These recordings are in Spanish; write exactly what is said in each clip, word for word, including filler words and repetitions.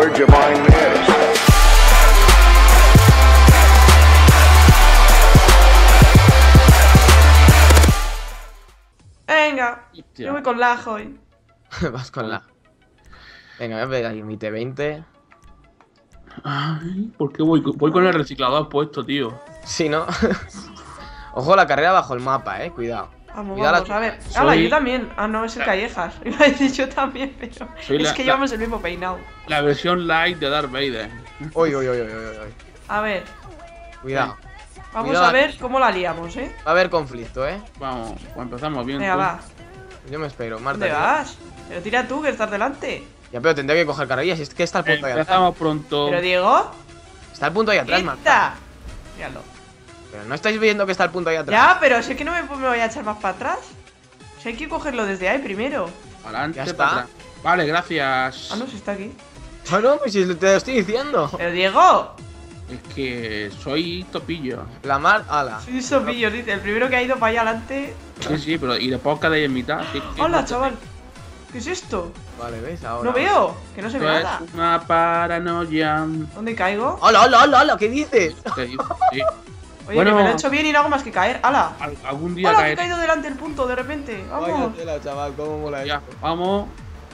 where'd you find this? Venga, Hostia. yo voy con lag hoy. Vas con la. Venga, voy a ver ahí mi T veinte. Ay, ¿por qué voy, con- voy con el reciclador puesto, tío? Sí, ¿no? Ojo la carrera bajo el mapa, eh. Cuidado. Vamos, Cuidado vamos, la- a ver. Soy- Hala, yo también. Ah, no, es el Callejas. Iba a decir yo también, pero. Soy es la- que la- llevamos el mismo peinado. La versión light de Darth Vader. Uy, uy, uy, uy, uy, uy. A ver, Cuidado. vamos Cuidado. a ver cómo la liamos, ¿eh? Va a haber conflicto, eh. Vamos, pues empezamos bien. Venga, tú. va. Yo me espero, Marta. ¿Dónde tío. vas? Pero tira tú, que estás delante. Ya, pero tendré que coger carrerillas. Es que está al punto ahí atrás. Empezamos pronto. Pero Diego. Está al punto ahí atrás, Marta. ¡Quita! Míralo. Pero no estáis viendo que está al punto ahí atrás. Ya, pero si es que no me, me voy a echar más para atrás. Si hay que cogerlo desde ahí primero. Adelante, Ya para está. atrás. Vale, gracias. Ah, no, si está aquí. Ah, no, pues si te lo estoy diciendo. Pero Diego. Es que soy topillo. La mar, ala. Soy sopillo, dice. El primero que ha ido para allá adelante. Sí, sí, pero y después quedáis en mitad. Sí, sí. Hola, chaval. ¿Qué es esto? Vale, ¿ves? Ahora. No veo. Que no se ve Esto nada. es una paranoia. ¿Dónde caigo? ¡Hola, hola, hola, hola! ¿Qué dices? Te digo, sí. Oye, Bueno. que me lo he hecho bien y no hago más que caer. ¡Hala! Al- Algún día ¡Hola, que he caeré. caído delante del punto de repente! Vaya ¡Vamos! tela, chaval, cómo mola Ya, esto. vamos.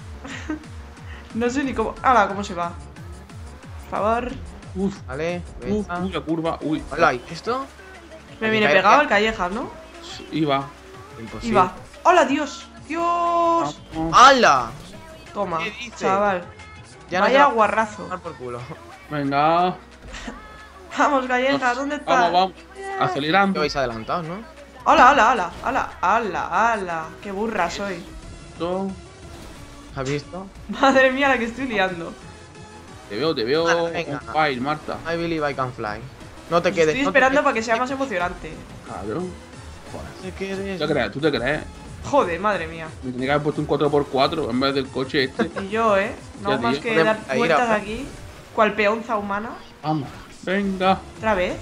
No sé ni cómo. ¡Hala! ¿Cómo se va? Por favor. Uf, Vale, uf, venga. uy, la curva. Uy, Hola, ¿y esto? Me Aquí viene cae- pegado el Callejas, ¿no? iba. Imposible. Y va. ¡Hola, Dios! ¡Dios! Vamos, ¡Hala! Toma, ¿Qué dices? chaval. Ya no se Vaya va a guarrazo. tomar por culo. venga. Vamos, Callejas, ¿dónde estás? Vamos, vamos. Que Acelerando. vais adelantados, ¿no? ¡Hola, hola, hola! ¡Hala, hala, hala! ¡Qué burra soy! Esto. ¿Has visto? Madre mía, la que estoy liando. Te veo, te veo. Vale, venga. On fire, Marta. I believe I can fly. No te quedes. Estoy no te esperando quedes. para que sea más emocionante. Claro. No te quedes. ¿Tú te crees? ¿Tú te crees? Joder, madre mía. Me tenía que haber puesto un cuatro por cuatro en vez del coche este. Y yo, ¿eh? No Ya, hago más tío. que Podemos dar ir vueltas a- aquí. Cual peonza humana. Vamos. Venga. ¿Otra vez?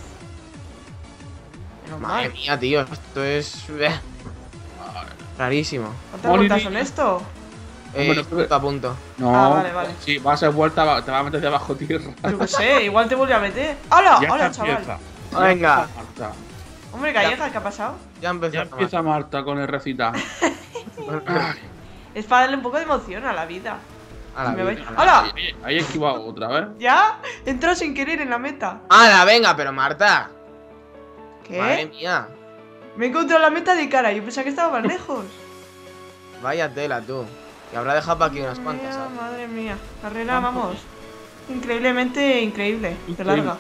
Menos Madre mal. mía, tío. Esto es. eh, rarísimo. ¿Cuántas Morir. vueltas son esto? Eh, Bueno, pero- punto a punto. No. Ah, vale, vale. Si vas a hacer vuelta, va- te vas a meter debajo tierra. Yo qué sé, igual te vuelve a meter. ¡Hola! Ya ¡Hola, está, chaval! empieza. Venga. Ya empieza Marta. Hombre, Callejas, ¿qué ha pasado? Ya empezó. Ya empieza Marta con el recital. Ay, Es para darle un poco de emoción a la vida. A la Me voy- vida. ¡Hola! ahí, ahí he esquivado otra vez. ¿Ya? Entró sin querer en la meta. ¡Hala, venga! Pero Marta. ¿Qué? Madre mía. Me he encontrado la meta de cara. Yo pensaba que estaba más lejos. Vaya tela, tú. Que habrá dejado para aquí unas Madre cuantas, mía, ¿sabes? madre mía. Carrera, vamos. Increíblemente increíble. De Increíble. larga.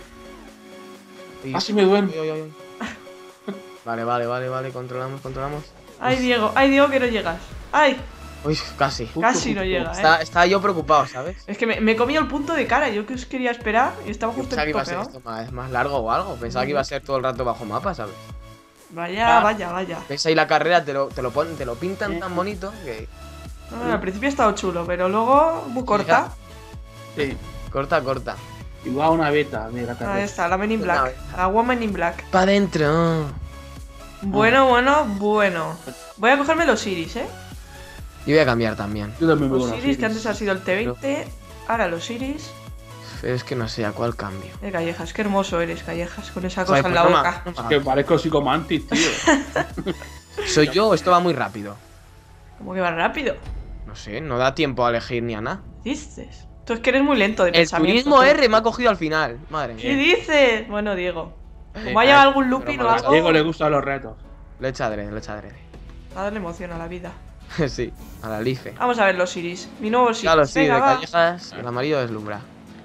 Uy, Casi me duermo. uy, uy, uy. Vale, vale, vale, vale. Controlamos, controlamos. Ay, Diego. Ay, Diego, que no llegas. Ay, Uy, casi. casi no llega, Está, eh. está yo preocupado, ¿sabes? Es que me, me he comido el punto de cara. Yo que os quería esperar y estaba Yo justo pensaba en que el iba a ser pegado. esto más, más largo o algo. Pensaba que iba a ser todo el rato bajo mapa, ¿sabes? Vaya, Ah. vaya, vaya. Ves ahí la carrera, te lo, te lo, ponen, te lo pintan tan bonito que. No, al principio ha estado chulo, pero luego muy corta. Sí. Corta, corta. Igual una beta de la Ahí carrera. está, la Men in Una Black. vez. La Woman in Black. ¡Pa' dentro! Bueno, bueno, bueno. Voy a cogerme los Iris, ¿eh? Yo voy a cambiar también. Yo también me Los voy Iris, que antes ha sido el T veinte. Ahora los Iris. Pero es que no sé a cuál cambio. Eh, Callejas, qué hermoso eres, Callejas, con esa Joder, cosa en pues la no boca. me- no me- Que parezco psicomantis, tío. ¿Soy yo o esto va muy rápido? Como que va rápido. No sé, no da tiempo a elegir ni a nada. ¿Qué dices? Tú es que eres muy lento de El pensamiento. turismo tú. R me ha cogido al final. Madre ¿Qué mía. dices? Bueno, Diego. Eh, Como haya ay, algún pero looping me o lo A algo, Diego le gustan los retos. Le echa adrede, le echa adrede. a darle emoción a la vida. Sí, a la Life. Vamos a ver los Iris. Mi nuevo Iris. Claro, sí, Venga, de va. callejas, el amarillo deslumbra.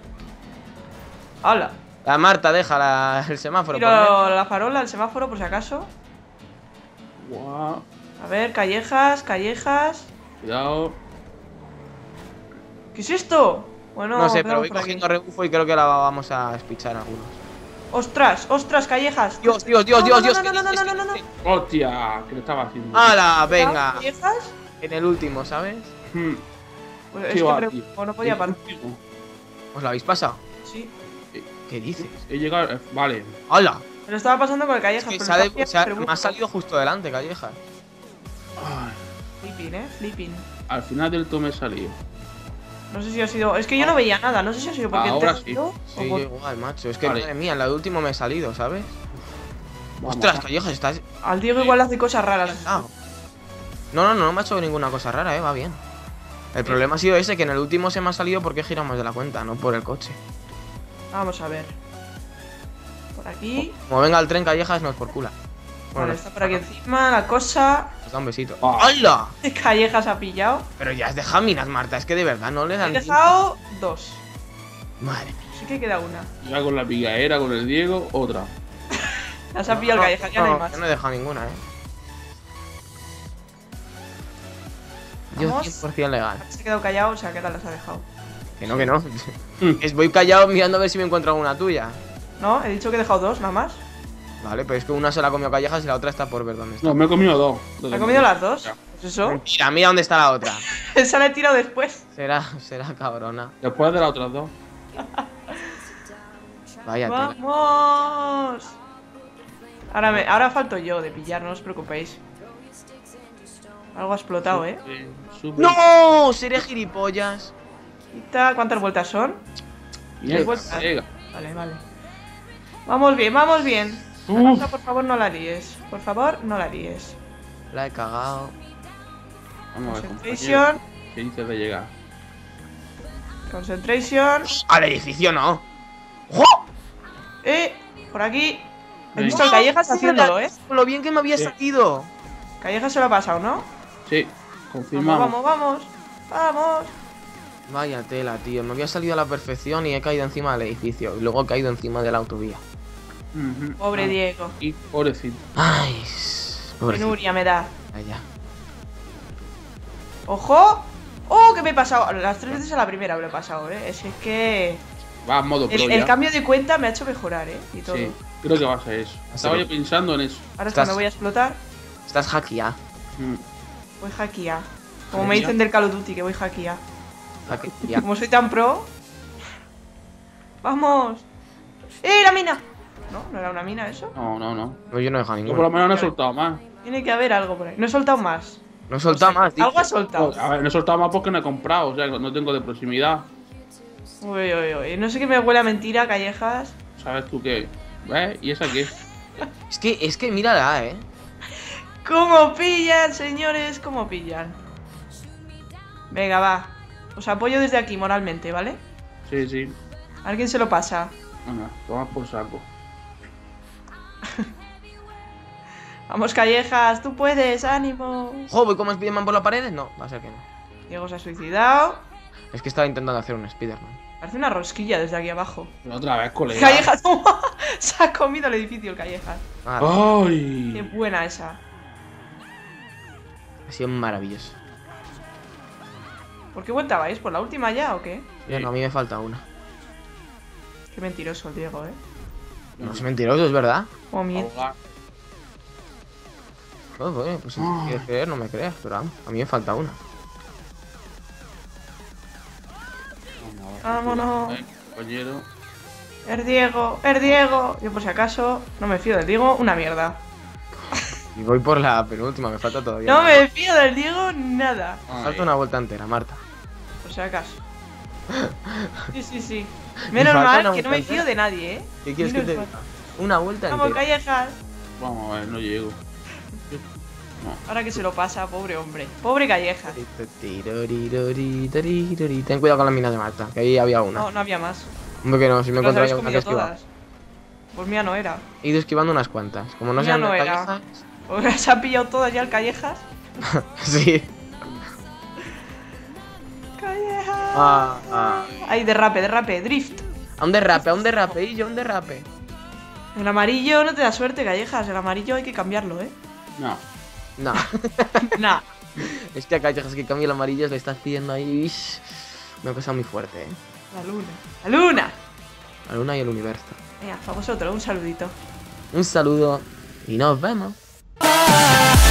Hola. La Marta deja la- el semáforo Tiro por dentro. la farola, el semáforo, por si acaso. Guau. A ver, Callejas, Callejas. Cuidado. ¿Qué es esto? Bueno, No sé, pero empezamos voy por aquí. cogiendo rebufo y creo que la vamos a espichar algunos. Ostras, ostras, Callejas. Dios, Dios, Dios, No, Dios, no, Dios. no, ¿qué no, no, dices? no, ¿Qué no, no, dices? Hostia, que lo estaba haciendo. ¡Hala! Venga. ¿Callejas? En el último, ¿sabes? Hmm. Pues es Sí, que va, pre- tío. o no podía El parar. último. ¿Os lo habéis pasado? Sí. ¿Qué dices? He llegado. eh, Vale. ¡Hala! Me lo estaba pasando con el Es Callejas. que pero se ha de- está se ha- pero me ha salido justo delante, callejas. Ay, Flipping, eh, flipping. al final del todo me he salido. No sé si ha sido... Es que yo no veía nada, no sé si ha sido porque... Ahora te he sí. ido Sí, o yo por- igual, macho. Es que, Vale. madre mía, en la de último me he salido, ¿sabes? Vamos. Ostras, Callejas, estás... Al Diego igual hace cosas raras. Ah. No, no, no, no me ha hecho ninguna cosa rara, eh, va bien. El problema ha sido ese, que en el último se me ha salido porque giramos de la cuenta, no por el coche. Vamos a ver. Por aquí. Como venga el tren, Callejas, no es por cula. Vale, está por aquí encima la cosa. Nos da un besito. Ah. ¡Hala! Callejas ha pillado. Pero ya has dejado minas, Marta, es que de verdad no le He dan... dejado dos. Madre mía. Sí que queda una. Ya con la picaera, con el Diego, otra. Las ha pillado el Callejas, ya no hay más. Yo no he dejado ninguna, eh. Yo Vamos. cien por cien legal. Se ha quedado callado, o sea, ¿qué tal las ha dejado? Que no, que no. Es, voy callado mirando a ver si me encuentro alguna tuya. No, he dicho que he dejado dos, nada más. Vale, pero es que una se la ha comido Callejas y la otra está por ver dónde está. No, me he comido dos. dos ¿Ha de comido más. las dos? Ya. Pues eso. Mentira, mira dónde está la otra. Esa la he tirado después. Será, será cabrona. Después de las otras dos. Vaya tela. ¡Vamos! Ahora, me, ahora falto yo de pillar, no os preocupéis. Algo ha explotado, ¿eh? Eh, sube. ¡No! Seré gilipollas. Quita, ¿cuántas vueltas son? Llega, vueltas. llega. Vale, vale. Vamos bien, vamos bien. Uf. Marta, por favor, no la líes. Por favor, no la líes. La he cagado. Vamos a ver, Concentration. compañero. ¿Qué dices de llegar? Concentration. Al edificio no. ¡Jo! Eh, por aquí. He Venga. visto al Callejas haciéndolo, ¿eh? Con lo bien que me había Sí. salido. Callejas se lo ha pasado, ¿no? Sí, Vamos, confirmamos. vamos, vamos. Vamos. Vaya tela, tío. Me había salido a la perfección y he caído encima del edificio. Y luego he caído encima de la autovía. Ujú. Pobre Ah, Diego. Y pobrecito. Ay, pobrecito. Penuria me da. Vaya. ¡Ojo! ¡Oh, que me he pasado! Las tres veces a la primera me lo he pasado, ¿eh? Es que Va a modo pro el, ya. el cambio de cuenta me ha hecho mejorar, ¿eh? Y todo. Sí, creo que va a ser eso. Estaba yo pensando en eso. Ahora es que Estás- me voy a explotar. Estás hackeada. Mm. Voy hackear. Como me Hackear. dicen del Call of Duty, que voy hackear. Hackeada. Como soy tan pro. ¡Vamos! ¡Eh, la mina! No, no era una mina eso. No, no, no. No, yo no he dejado Yo por lo ninguna. menos no he soltado más. Tiene que haber algo por ahí. No he soltado más. No he soltado más, tío. Algo ha soltado. A ver, no he soltado más porque no he comprado, o sea, no tengo de proximidad. Uy, uy, uy. No sé qué me huele a mentira, Callejas. ¿Sabes tú qué? ¿Ves? ¿Y esa qué? Es que, es que mírala, eh. ¿Cómo pillan, señores? ¿Cómo pillan? Venga, va. Os apoyo desde aquí moralmente, ¿vale? Sí, sí. ¿Alguien se lo pasa? Venga, toma por saco. Vamos, Callejas, tú puedes, ánimo. Jo, voy como Spiderman por las paredes. No, va a ser que no. Diego se ha suicidado. Es que estaba intentando hacer un Spiderman. Parece una rosquilla desde aquí abajo. Pero otra vez, colega. Callejas, toma. Se ha comido el edificio el Callejas. Ah, Oh. Qué ¡Ay! buena esa. ha sido maravilloso. ¿Por qué vuelta vais? ¿Por la última ya o qué? Ya no, a mí me falta una. Qué mentiroso el Diego, ¿eh? No es mentiroso, es verdad. Como mierda. Ahogar. Oh, bueno, pues si Ah. quieres creer, no me creas, pero vamos, a mí me falta una. Vámonos. Eh, compañero. El Diego, el Diego. Yo por si acaso no me fío del Diego, una mierda. Y voy por la penúltima, me falta todavía. No una. me fío del Diego nada. Me Ay. falta una vuelta entera, Marta. Por si acaso. Sí, sí, sí. Me Menos falta mal una que no vuelta me fío entera. de nadie, ¿eh? ¿Qué quieres que te Menos diga? mal. Una vuelta Vamos, entera. Callejas. Vamos a ver, no llego. Ahora que se lo pasa, pobre hombre. Pobre Callejas. Ten cuidado con las minas de Marta, que ahí había una. No, no había más. Hombre que no, si me Las encuentro habéis ya una que comido esquiva. todas. Pues mía no era. He ido esquivando unas cuantas. Como no Mía sean no de era. Callejas. Pues se ha pillado todas ya el Callejas. Sí. Callejas. Ah, ah. Ahí, derrape, derrape, drift. A un derrape, a un derrape, y yo a un derrape. El amarillo no te da suerte, Callejas. El amarillo hay que cambiarlo, ¿eh? No. No. Nah. Es que a Callejas que cambie el amarillo le estás pidiendo ahí. ish, Me ha pasado muy fuerte, eh. La luna. ¡La luna! La luna y el universo. Venga, para vosotros, un saludito. Un saludo y nos vemos.